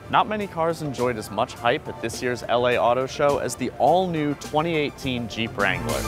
Not many cars enjoyed as much hype at this year's LA Auto Show as the all-new 2018 Jeep Wrangler.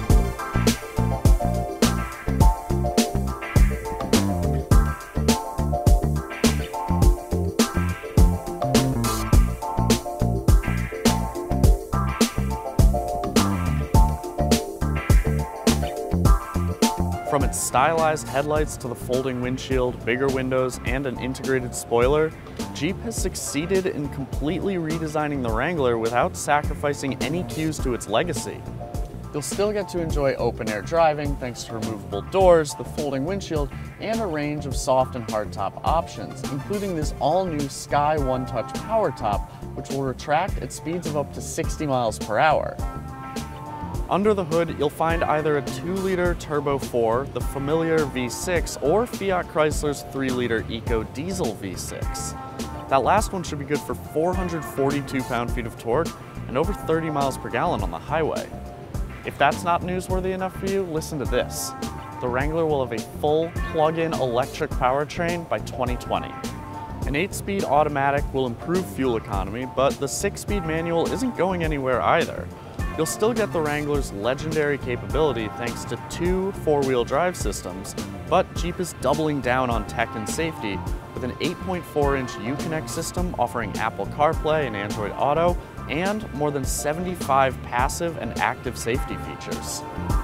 From its stylized headlights to the folding windshield, bigger windows, and an integrated spoiler, Jeep has succeeded in completely redesigning the Wrangler without sacrificing any cues to its legacy. You'll still get to enjoy open-air driving thanks to removable doors, the folding windshield, and a range of soft and hardtop options, including this all-new Sky One Touch powertop, which will retract at speeds of up to 60 miles per hour. Under the hood, you'll find either a 2-liter Turbo 4, the familiar V6, or Fiat Chrysler's 3-liter EcoDiesel V6. That last one should be good for 442 pound-feet of torque and over 30 miles per gallon on the highway. If that's not newsworthy enough for you, listen to this. The Wrangler will have a full plug-in electric powertrain by 2020. An 8-speed automatic will improve fuel economy, but the 6-speed manual isn't going anywhere either. You'll still get the Wrangler's legendary capability thanks to 2 4-wheel drive systems, but Jeep is doubling down on tech and safety with an 8.4-inch Uconnect system offering Apple CarPlay and Android Auto, and more than 75 passive and active safety features.